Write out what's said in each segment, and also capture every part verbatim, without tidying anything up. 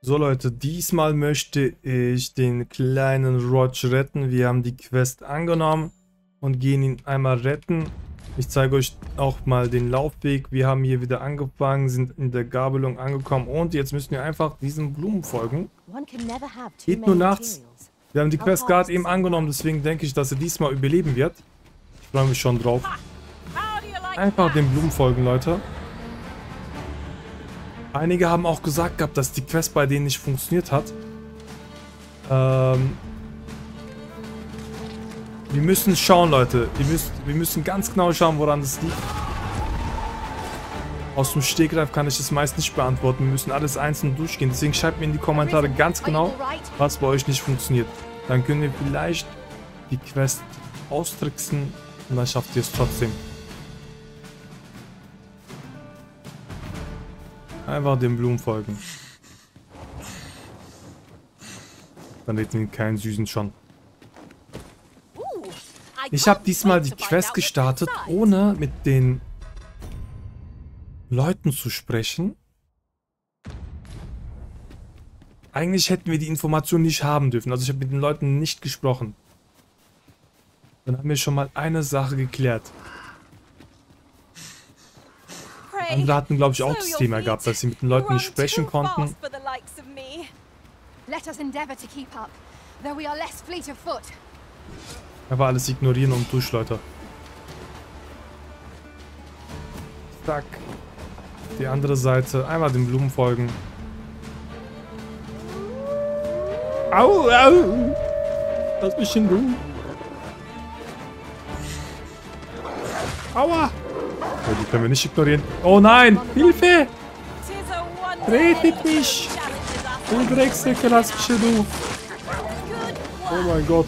So Leute, diesmal möchte ich den kleinen Roach retten. Wir haben die Quest angenommen und gehen ihn einmal retten. Ich zeige euch auch mal den Laufweg. Wir haben hier wieder angefangen, sind in der Gabelung angekommen und jetzt müssen wir einfach diesen Blumen folgen. Geht nur nachts. Wir haben die Quest gerade eben angenommen, deswegen denke ich, dass er diesmal überleben wird. Ich freue mich schon drauf. Einfach den Blumen folgen, Leute. Einige haben auch gesagt gehabt, dass die Quest bei denen nicht funktioniert hat. Ähm, wir müssen schauen, Leute. Wir müssen, wir müssen ganz genau schauen, woran das liegt. Aus dem Stegreif kann ich das meist nicht beantworten. Wir müssen alles einzeln durchgehen. Deswegen schreibt mir in die Kommentare ganz genau, was bei euch nicht funktioniert. Dann können wir vielleicht die Quest austricksen und dann schafft ihr es trotzdem. Einfach den Blumen folgen. Dann hätten wir keinen süßen schon. Ich habe diesmal die Quest gestartet, ohne mit den Leuten zu sprechen. Eigentlich hätten wir die Information nicht haben dürfen. Also ich habe mit den Leuten nicht gesprochen. Dann haben wir schon mal eine Sache geklärt. Andere hatten, glaube ich, auch das Thema gehabt, dass sie mit den Leuten nicht sprechen konnten. Aber alles ignorieren und durch, Leute. Zack. Die andere Seite. Einmal den Blumen folgen. Au, au. Lass mich in Ruhe. Aua. Ja, die können wir nicht ignorieren. Oh nein! Hilfe! Retet mich! Du Drecksäcke, lass mich hier, du! Oh mein Gott!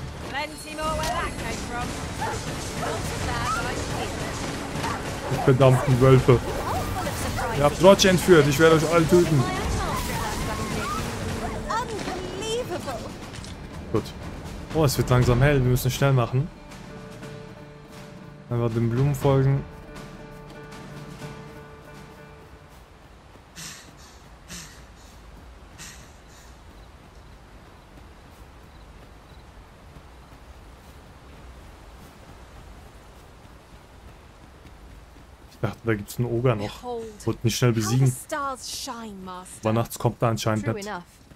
Die verdammten Wölfe! Ihr habt Roach entführt, ich werde euch alle töten! Gut. Oh, es wird langsam hell, wir müssen schnell machen. Einfach den Blumen folgen. Ich dachte, da gibt es einen Oger noch. Wollte mich schnell besiegen. Aber nachts kommt da anscheinend nicht.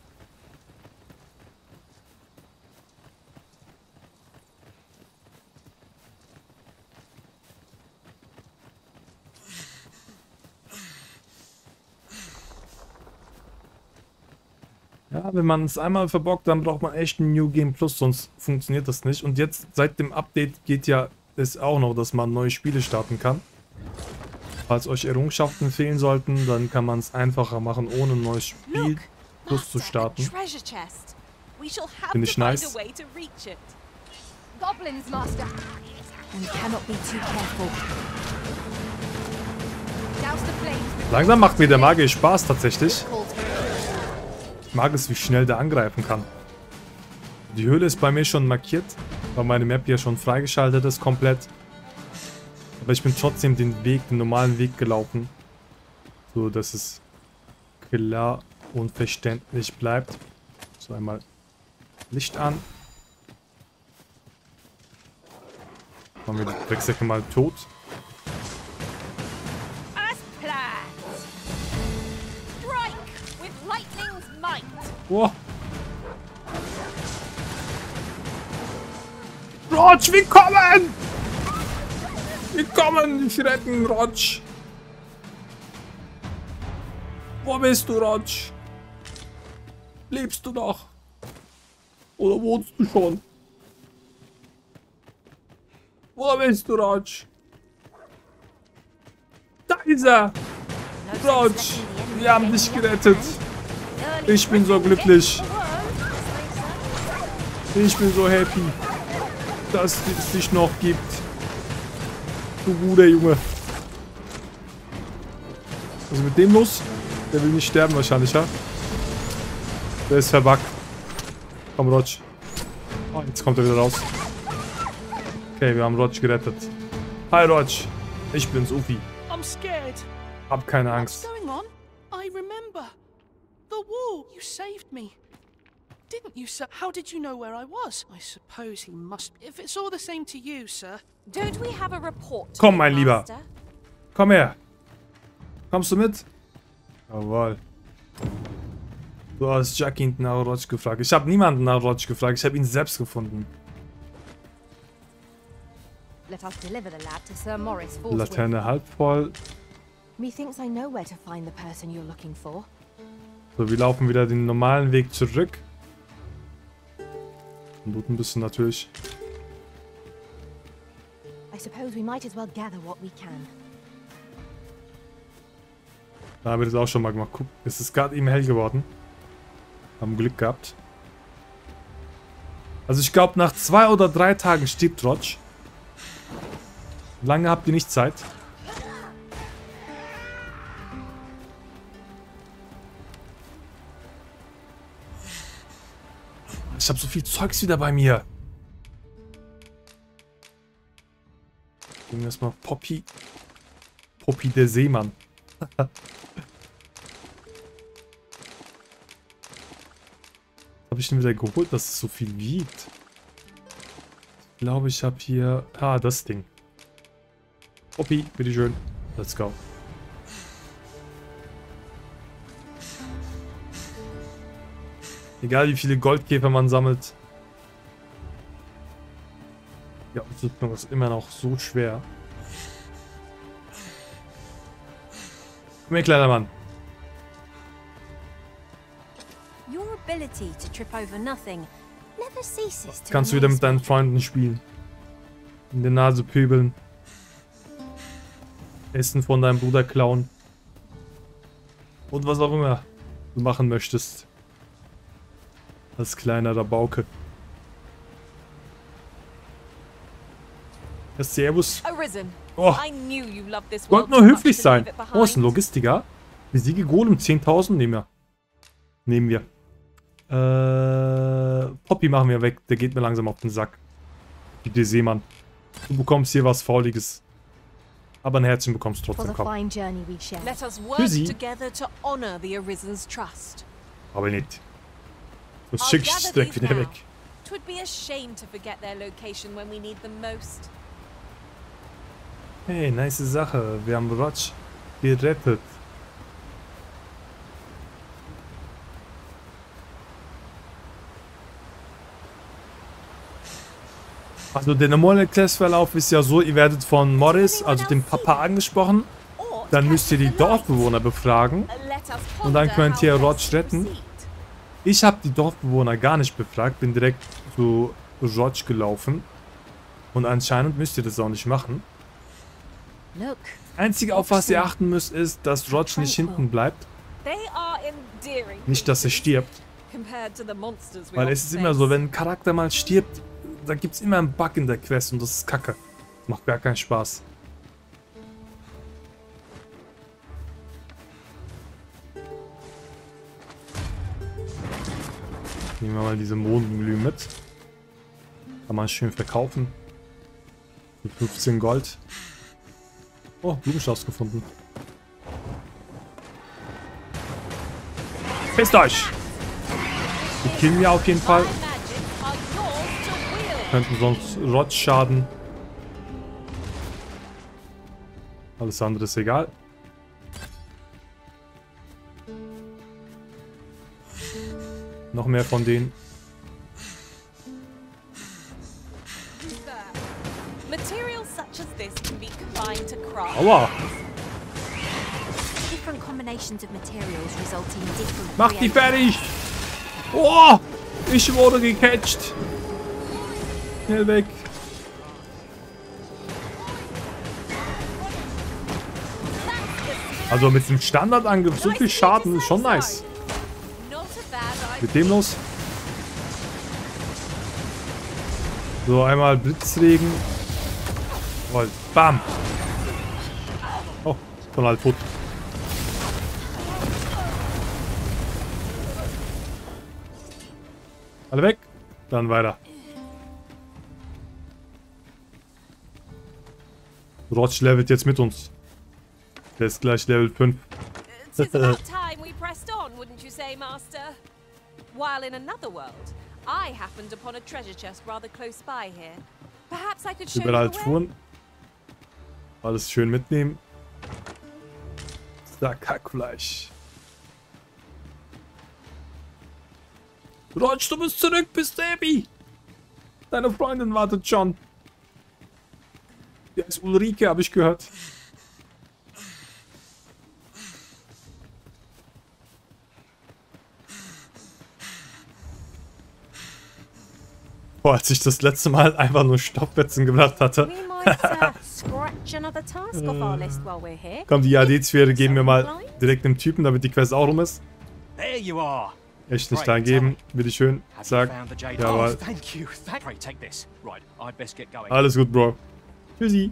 Ja, wenn man es einmal verbockt, dann braucht man echt ein New Game Plus, sonst funktioniert das nicht. Und jetzt, seit dem Update, geht ja es auch noch, dass man neue Spiele starten kann. Falls euch Errungenschaften fehlen sollten, dann kann man es einfacher machen, ohne ein neues Spiel Plus zu starten. Finde ich nice. Langsam macht mir der Magier Spaß tatsächlich. Ich mag es, wie schnell der angreifen kann. Die Höhle ist bei mir schon markiert, weil meine Map ja schon freigeschaltet ist, komplett. Aber ich bin trotzdem den Weg, den normalen Weg gelaufen. So, dass es klar und verständlich bleibt. So, einmal Licht an. Machen wir die Drecksäcke mal tot. Wow. Roach, willkommen! Willkommen, ich retten, Roach. Wo bist du, Roach? Lebst du noch? Oder wohnst du schon? Wo bist du, Roach? Da ist er! Roach, wir haben dich gerettet. Ich bin so glücklich. Ich bin so happy, dass es dich noch gibt. Du guter Junge. Was ist mit dem los? Der will nicht sterben wahrscheinlich, ja? Der ist verbuggt. Komm, Roach. Oh, jetzt kommt er wieder raus. Okay, wir haben Roach gerettet. Hi, Roach. Ich bin's, Ufi. Hab keine Angst. The wall. You saved me. Didn't you, sir? How did you know where I was? I suppose he must. If it's all the same to you, sir. Don't we have a report? Komm, mein Lieber. Komm her. Kommst du mit? Jawohl. Du hast Jackie nach Roach gefragt. Ich habe niemanden nach Roach gefragt. Ich habe ihn selbst gefunden. Let us deliver the lad to Sir Morris forthwith. Laterne halb voll. Methinks I know where to find the person you're looking for. So, wir laufen wieder den normalen Weg zurück. Und looten ein bisschen natürlich. I suppose we might as well gather what we can. Da haben wir das auch schon mal gemacht. Guck, es ist gerade eben hell geworden. Haben Glück gehabt. Also ich glaube, nach zwei oder drei Tagen stirbt Roach. Lange habt ihr nicht Zeit. Ich habe so viel Zeugs wieder bei mir. Nehmen wir erstmal Poppy. Poppy der Seemann. Habe ich denn wieder geholt, dass es so viel wiegt? Ich glaube, ich habe hier... Ah, das Ding. Poppy, bitteschön. Let's go. Egal wie viele Goldkäfer man sammelt. Ja, das ist immer noch so schwer. Komm her, kleiner Mann. Your ability to trip over nothing never ceases to Kannst du wieder mit deinen Freunden spielen. In der Nase pöbeln. Essen von deinem Bruder klauen. Und was auch immer du machen möchtest. Als kleiner Rabauke. Ja, servus. Oh. Ich wollte nur höflich sein. Oh, ist ein Logistiker. Besiege Golem zehntausend. Nehmen wir. Nehmen wir. Äh, Poppy machen wir weg. Der geht mir langsam auf den Sack. Gib dir Seemann. Du bekommst hier was Fauliges. Aber ein Herzchen bekommst du trotzdem. Komm. Für sie. Aber nicht. Das schick ich direkt wieder weg. Hey, nice Sache. Wir haben Roach gerettet. Also der normale Questverlauf ist ja so, ihr werdet von Morris, also dem Papa, angesprochen. Dann müsst ihr die Dorfbewohner befragen. Und dann könnt ihr Roach retten. Ich habe die Dorfbewohner gar nicht befragt, bin direkt zu Roach gelaufen. Und anscheinend müsst ihr das auch nicht machen. Einzige, auf was ihr achten müsst, ist, dass Roach nicht hinten bleibt. Nicht, dass er stirbt. Weil es ist immer so, wenn ein Charakter mal stirbt, da gibt es immer einen Bug in der Quest und das ist kacke. Das macht gar keinen Spaß. Nehmen wir mal diese Mohnenglühe mit. Kann man schön verkaufen. Für fünfzehn Gold. Oh, Blumenstrauß gefunden. Pisst euch! Die killen wir auf jeden Fall. Könnten sonst Roach schaden. Alles andere ist egal. Noch mehr von denen. Aua! Mach die fertig! Oh! Ich wurde gecatcht! Schnell weg! Also mit dem Standardangriff so viel Schaden ist schon nice. Mit dem los. So, einmal Blitzregen. Jawohl. Bam! Oh, von halt tot. Alle weg. Dann weiter. Roach levelt jetzt mit uns. Der ist gleich Level fünf. say, Master? While in another world, I happened upon a treasure chest rather close by here. Perhaps I could show you Überall the way. Touren. Alles schön mitnehmen. Zack, Hackfleisch. Rotsch, du bist zurück, bist Abby. Deine Freundin wartet schon. Die ist Ulrike, habe ich gehört. Boah, als ich das letzte Mal einfach nur Stoffwetzen gebracht hatte. We might uh, scratch another task off our list while we're here. Komm, die A D-Sphäre geben wir mal direkt dem Typen, damit die Quest auch rum ist. There you are. Echt nicht eingeben, bitteschön. Sag, jawohl. Thank you. Thank you. Take this. Right, I'd best get going. Alles gut, Bro. Tschüssi.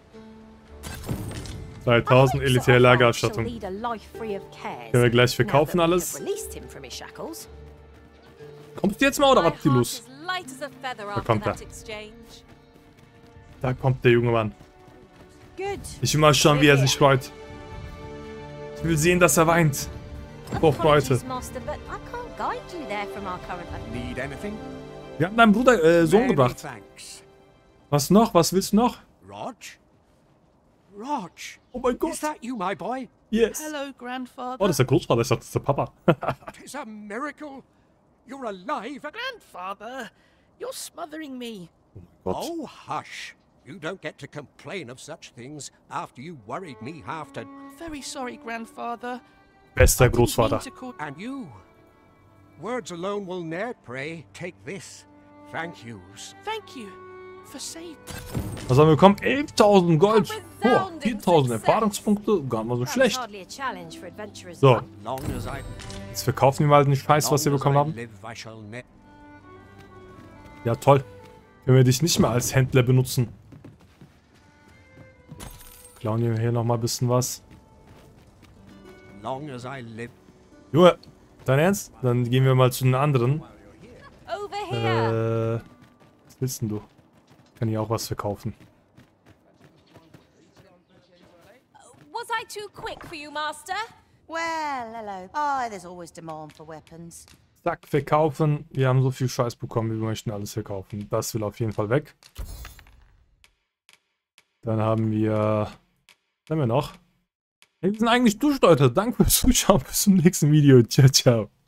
dreitausend elitäre Lagerausstattung. Können wir gleich verkaufen alles? Kommst du jetzt mal oder was ist die los? Da kommt er. Da kommt der junge Mann. Ich will mal schauen, wie er sich freut. Ich will sehen, dass er weint. Vor Freude. Need anything? Wir haben deinen Bruder, äh, Sohn Many gebracht. thanks. Was noch? Was willst du noch? Rog? Rog? Oh mein Is Gott. that you, my boy? Yes. Hello, Grandfather. Oh, das ist der Großvater. Ich dachte, das ist der Papa. It's a miracle. You're alive. Grandfather, you're smothering me. Gott. Oh, hush. You don't get to complain of such things after you worried me half to... I'm very sorry, Grandfather. Bester Didn't mean Großvater. to call- And you. Words alone will ne'er pray. Take this. Thank yous. Thank you for saving. Was haben wir bekommen? elftausend Gold. Oh, viertausend Erfahrungspunkte. Gar nicht mal so schlecht. So, Long as I... jetzt verkaufen wir mal den Scheiß, was wir long as bekommen I haben. live, I shall ne- Ja, toll. Können wir dich nicht mehr als Händler benutzen. Klauen wir hier nochmal ein bisschen was. Long as I live. Junge, dein Ernst? Dann gehen wir mal zu den anderen. Over here. Äh, was willst denn du? Kann ich auch was verkaufen. Was I too quick for you, Master? Well, hello. Oh, there's always demand for weapons. Zack, verkaufen. Wir haben so viel Scheiß bekommen, wir möchten alles verkaufen. Das will auf jeden Fall weg. Dann haben wir... Was haben wir noch? Hey, wir sind eigentlich durch, Leute. Danke fürs Zuschauen. Bis zum nächsten Video. Ciao, ciao.